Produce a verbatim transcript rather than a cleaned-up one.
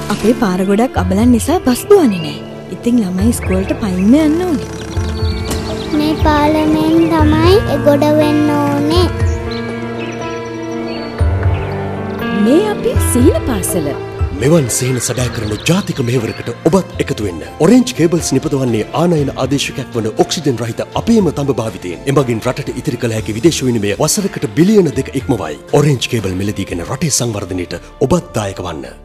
අපේ පාර ගොඩක් අබලන් නිසා බස් දුවන්නේ නැහැ. ඉතින් ළමයි ඉස්කෝලේට පයින්ම යන්න ඕනේ. මේ පාලමෙන් තමයි ඒ ගොඩ වෙන්න ඕනේ. මේ අපේ සීල පාසල. මෙවන් සේන සැබෑ කරන ජාතික මෙහෙවරකට ඔබත් එකතු වෙන්න. ඔරෙන්ජ් කේබල්ස් නිපදවන්නේ ආනයන ආදේශකයක් වන ඔක්සිජන් රහිත අපේම තඹ භාවිතයෙන්. එමගින් රටට ඉතිරි කළ හැකි විදේශ විනිමය වසරකට බිලියන දෙක ඉක්මවයි. ඔරෙන්ජ් කේබල් මිලදීගෙන රටේ සංවර්ධනයට ඔබත් දායක වන්න.